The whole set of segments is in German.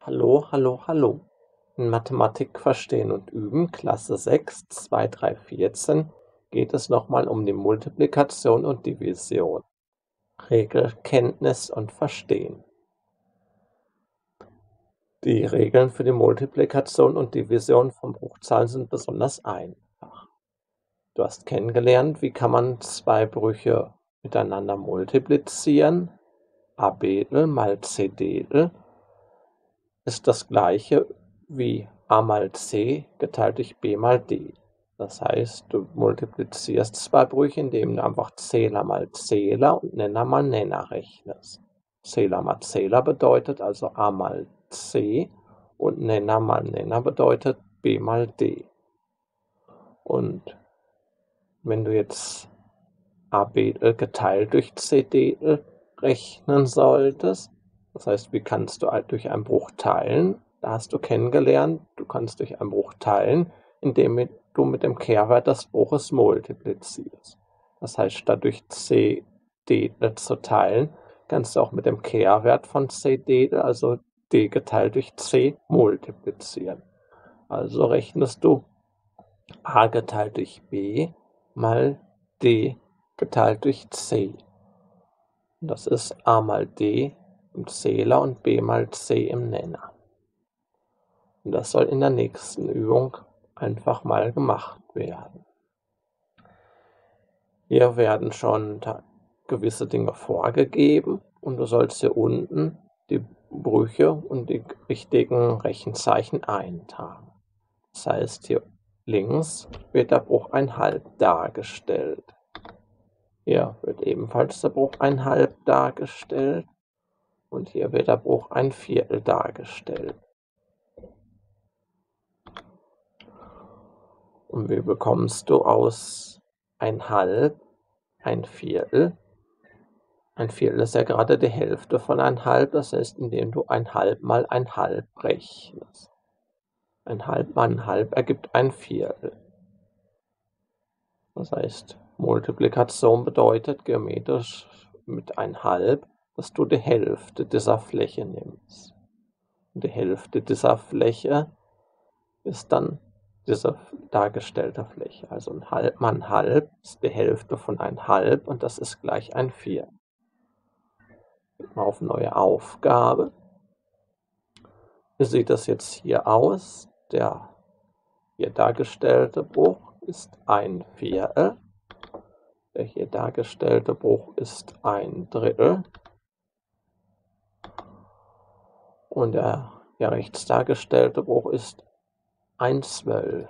Hallo, hallo, hallo. In Mathematik verstehen und üben, Klasse 6, 2, 3, 14, geht es nochmal um die Multiplikation und Division. Regelkenntnis und Verstehen. Die Regeln für die Multiplikation und Division von Bruchzahlen sind besonders einfach. Du hast kennengelernt, wie kann man zwei Brüche miteinander multiplizieren. A Bedel mal C Dedel ist das gleiche wie a mal c geteilt durch b mal d. Das heißt, du multiplizierst zwei Brüche, indem du einfach Zähler mal Zähler und Nenner mal Nenner rechnest. Zähler mal Zähler bedeutet also a mal c und Nenner mal Nenner bedeutet b mal d. Und wenn du jetzt a Bedel geteilt durch c Dedel rechnen solltest, das heißt, wie kannst du durch einen Bruch teilen? Da hast du kennengelernt, du kannst durch einen Bruch teilen, indem du mit dem Kehrwert des Bruches multiplizierst. Das heißt, statt durch c Dedel zu teilen, kannst du auch mit dem Kehrwert von c Dedel, also d geteilt durch c, multiplizieren. Also rechnest du a geteilt durch b mal d geteilt durch c. Das ist a mal d im Zähler und b mal c im Nenner. Und das soll in der nächsten Übung einfach mal gemacht werden. Hier werden schon gewisse Dinge vorgegeben und du sollst hier unten die Brüche und die richtigen Rechenzeichen eintragen. Das heißt, hier links wird der Bruch 1/2 dargestellt. Hier wird ebenfalls der Bruch 1/2 dargestellt und hier wird der Bruch 1/4 dargestellt. Und wie bekommst du aus 1/2 1/4? 1/4 ist ja gerade die Hälfte von 1/2, das heißt, indem du 1/2 mal 1/2 rechnest. 1/2 mal 1/2 ergibt 1/4. Das heißt, Multiplikation bedeutet geometrisch mit 1/2, dass du die Hälfte dieser Fläche nimmst. Und die Hälfte dieser Fläche ist dann diese dargestellte Fläche. Also 1/2 mal 1/2 ist die Hälfte von 1/2 und das ist gleich 1/4. Gehen wir auf neue Aufgabe. Wie sieht das jetzt hier aus? Der hier dargestellte Bruch ist 1/4. Der hier dargestellte Bruch ist 1/3. Und der hier rechts dargestellte Bruch ist 1/12.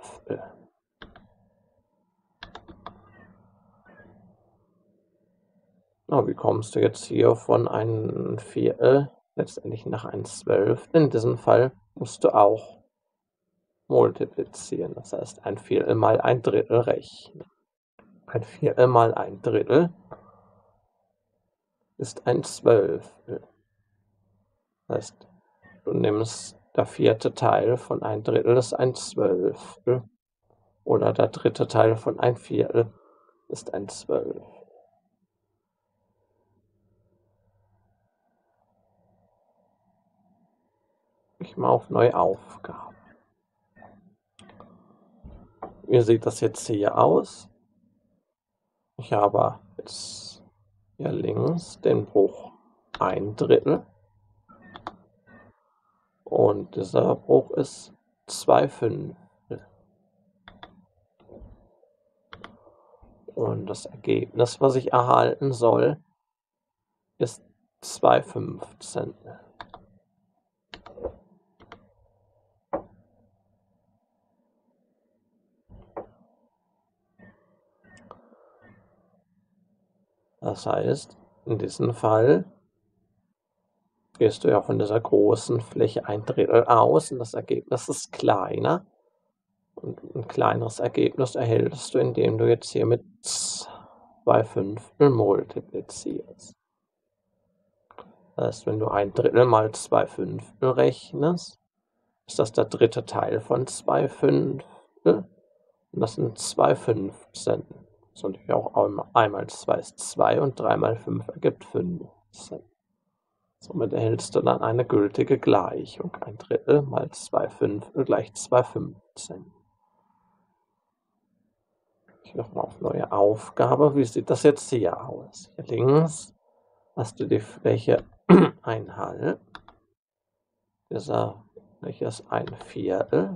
Na, wie kommst du jetzt hier von 1/4 letztendlich nach 1/12? In diesem Fall musst du auch multiplizieren. Das heißt, 1/4 mal 1/3 rechnen. 1/4 mal 1/3 ist 1/12. Das heißt, du nimmst der vierte Teil von 1/3 ist 1/12. Oder der dritte Teil von 1/4 ist 1/12. Ich mal auf neue Aufgabe. Wie sieht das jetzt hier aus? Ich habe jetzt hier links den Bruch 1/3 und dieser Bruch ist 2/5. Und das Ergebnis, was ich erhalten soll, ist 2/15. Das heißt, in diesem Fall gehst du ja von dieser großen Fläche 1/3 aus und das Ergebnis ist kleiner. Und ein kleineres Ergebnis erhältst du, indem du jetzt hier mit 2/5 multiplizierst. Das heißt, wenn du 1/3 mal 2/5 rechnest, ist das der dritte Teil von 2/5 und das sind 2/15. Das ist natürlich auch 1 mal 2 ist 2 und 3 mal 5 ergibt 15. Somit erhältst du dann eine gültige Gleichung. 1/3 mal 2/5 gleich 2/15. Ich nochmal auf neue Aufgabe. Wie sieht das jetzt hier aus? Hier links hast du die Fläche 1/2. Dieser Fläche ist 1/4.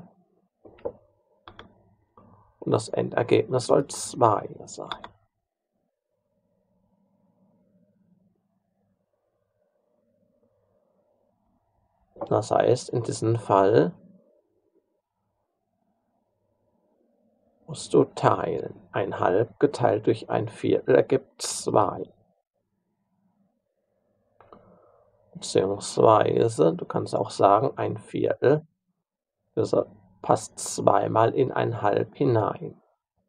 Und das Endergebnis soll 2 sein. Das heißt, in diesem Fall musst du teilen. 1/2 geteilt durch 1/4 ergibt 2. Beziehungsweise, du kannst auch sagen, 1/4, das passt zweimal in 1/2 hinein.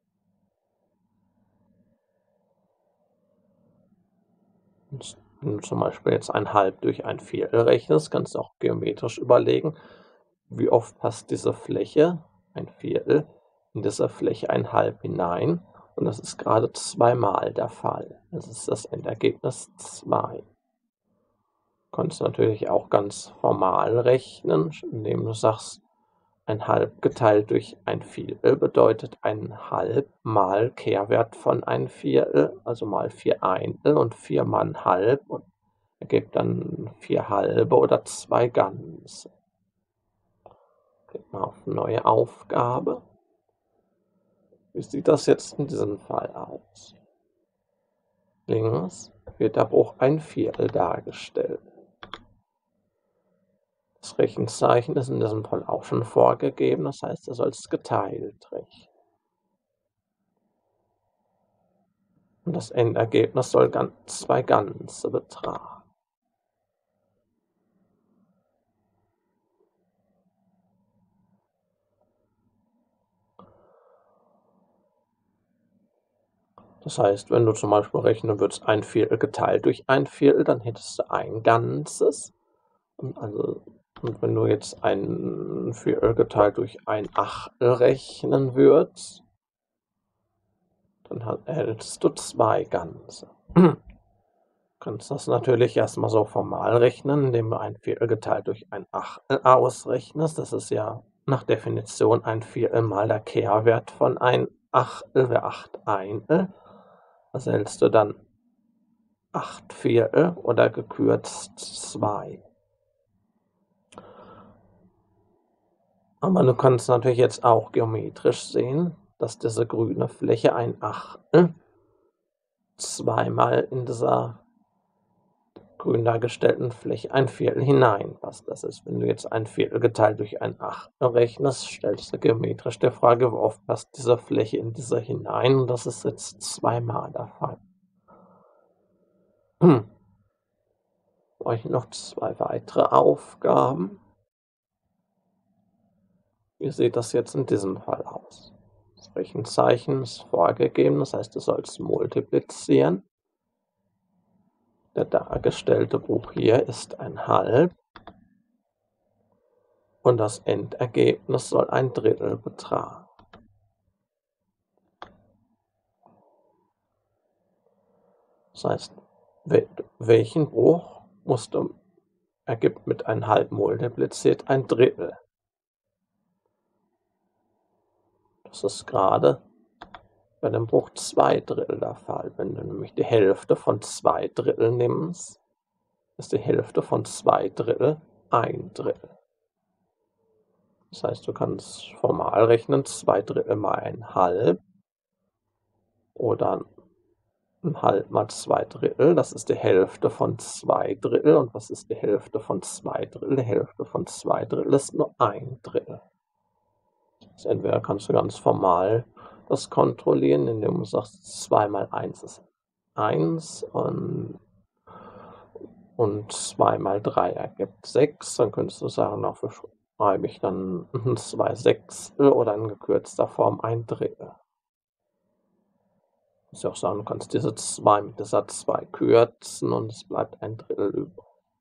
Und wenn du zum Beispiel jetzt 1/2 durch 1/4 rechnest, kannst du auch geometrisch überlegen, wie oft passt diese Fläche, 1/4, in dieser Fläche 1/2 hinein. Und das ist gerade zweimal der Fall. Das ist das Endergebnis 2. Du kannst natürlich auch ganz formal rechnen, indem du sagst, 1/2 geteilt durch 1/4 bedeutet 1/2 mal Kehrwert von 1/4, also mal 4/1 und 4 mal 1/2 und ergibt dann 4 halbe oder 2 Ganze. Klick mal auf neue Aufgabe. Wie sieht das jetzt in diesem Fall aus? Links wird der Bruch 1/4 dargestellt. Das Rechenzeichen ist in diesem Fall auch schon vorgegeben, das heißt, du sollst geteilt rechnen. Und das Endergebnis soll 2 Ganze betragen. Das heißt, wenn du zum Beispiel rechnen würdest, 1/4 geteilt durch 1/4, dann hättest du ein Ganzes. Und wenn du jetzt 1/4 geteilt durch 1/8 rechnen würdest, dann erhältst du 2 Ganze. Du kannst das natürlich erstmal so formal rechnen, indem du 1/4 geteilt durch 1/8 ausrechnest. Das ist ja nach Definition 1/4 mal der Kehrwert von 1/8 wäre 8/1. Was erhältst du dann? 8/4 oder gekürzt 2. Aber du kannst natürlich jetzt auch geometrisch sehen, dass diese grüne Fläche 1/8 zweimal in dieser grün dargestellten Fläche 1/4 hineinpasst. Das ist, wenn du jetzt 1/4 geteilt durch 1/8 rechnest, stellst du geometrisch die Frage, wie oft passt diese Fläche in diese hinein, und das ist jetzt zweimal der Fall. Brauche noch 2 weitere Aufgaben. Wie sieht das jetzt in diesem Fall aus? Das Rechenzeichen ist vorgegeben, das heißt, du sollst multiplizieren. Der dargestellte Bruch hier ist 1/2 und das Endergebnis soll 1/3 betragen. Das heißt, welchen Bruch ergibt mit 1/2 multipliziert 1/3. Das ist gerade bei dem Bruch 2/3 der Fall. Wenn du nämlich die Hälfte von 2/3 nimmst, ist die Hälfte von 2/3 1/3. Das heißt, du kannst formal rechnen 2/3 mal 1/2 oder 1/2 mal 2/3, das ist die Hälfte von 2/3. Und was ist die Hälfte von 2/3? Die Hälfte von 2/3 ist nur 1/3. Also entweder kannst du ganz formal das kontrollieren, indem du sagst, 2 mal 1 ist 1 und 2 mal 3 ergibt 6. Dann könntest du sagen, dafür schreibe ich dann 2/6 oder in gekürzter Form 1/3. Du kannst ja auch sagen, du kannst diese 2 mit dieser 2 kürzen und es bleibt 1/3 übrig.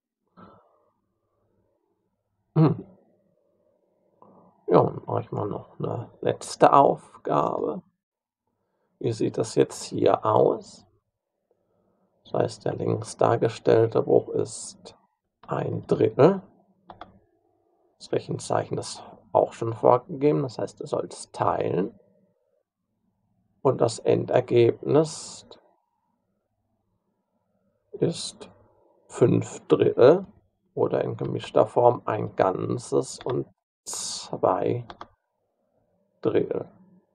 Ja, dann mache ich mal noch eine letzte Aufgabe. Wie sieht das jetzt hier aus? Das heißt, der links dargestellte Bruch ist ein Drittel. Das Rechenzeichen ist auch schon vorgegeben, das heißt, du sollst teilen. Und das Endergebnis ist 5/3 oder in gemischter Form ein Ganzes und 2/3.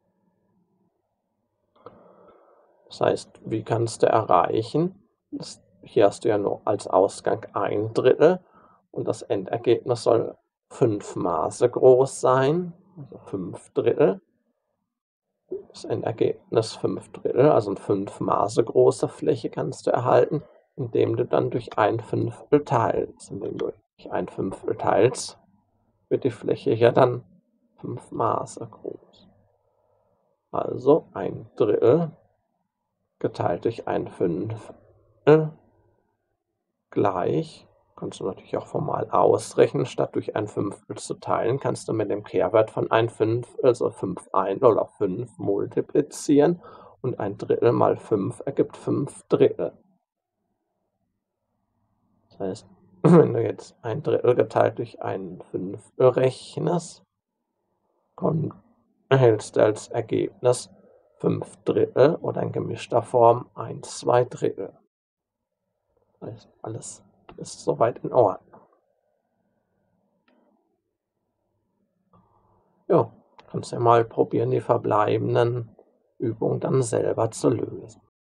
Das heißt, wie kannst du erreichen? Hier hast du ja nur als Ausgang 1/3 und das Endergebnis soll 5 Maße groß sein, also 5/3. Das Endergebnis 5/3, also 'n 5 Maße große Fläche kannst du erhalten, indem du dann durch 1/5 teilst. Indem du durch 1/5 teilst, wird die Fläche ja dann 5 Maße groß. Also 1/3 geteilt durch 1/5 gleich, kannst du natürlich auch formal ausrechnen, statt durch 1/5 zu teilen, kannst du mit dem Kehrwert von 1/5, also 5 oder 5 multiplizieren und 1/3 mal 5 ergibt 5/3. Das heißt, wenn du jetzt 1/3 geteilt durch 1/5 rechnest, erhältst du als Ergebnis 5/3 oder in gemischter Form 1/2. Das heißt, alles ist soweit in Ordnung. Ja, kannst ja mal probieren, die verbleibenden Übungen dann selber zu lösen.